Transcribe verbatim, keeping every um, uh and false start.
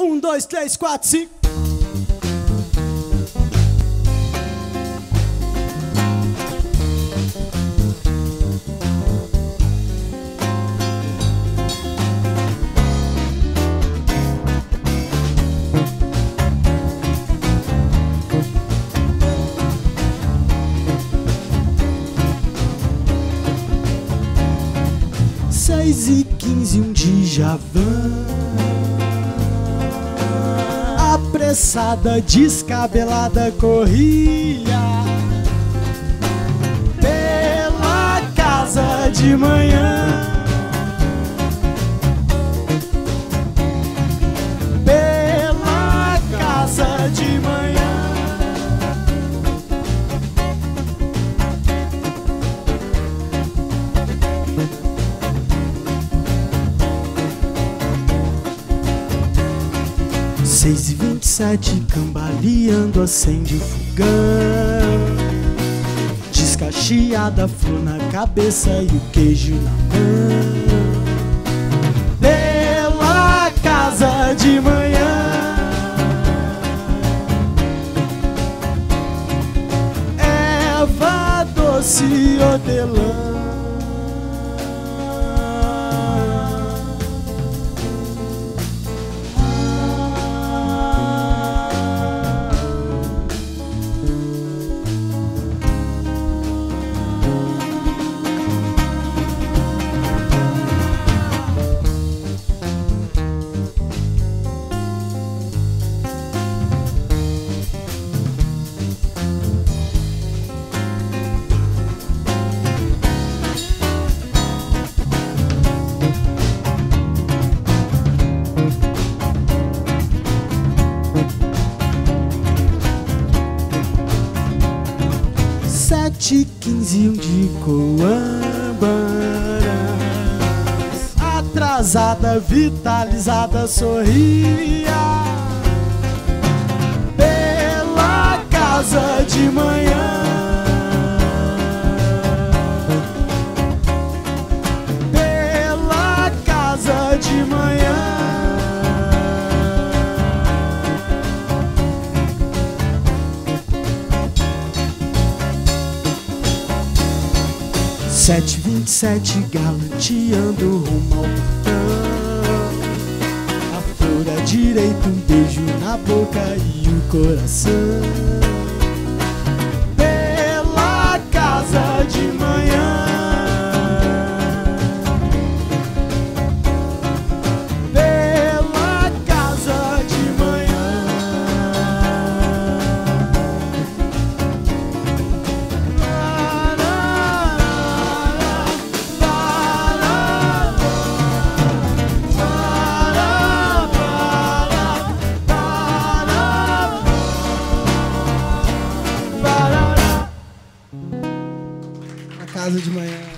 Um, dois, três, quatro, cinco. Seis e quinze, um Djavan, apressada, descabelada, corria pela casa de manhã, pela casa de manhã. Seis e vinte e sete, cambaleando, acende o fogão, descacheada, flor na cabeça e o queijo na mão, pela casa de manhã. Erva doce, hortelã, sete e quinze, um de Coambaras, atrasada, vitalizada, sorria pela casa de manhã, pela casa de manhã. Sete e vinte e sete, galanteando rumo ao portão, a flor à direita, um beijo na boca e o coração, pela casa de manhã, pela casa de manhã. Casa de manhã.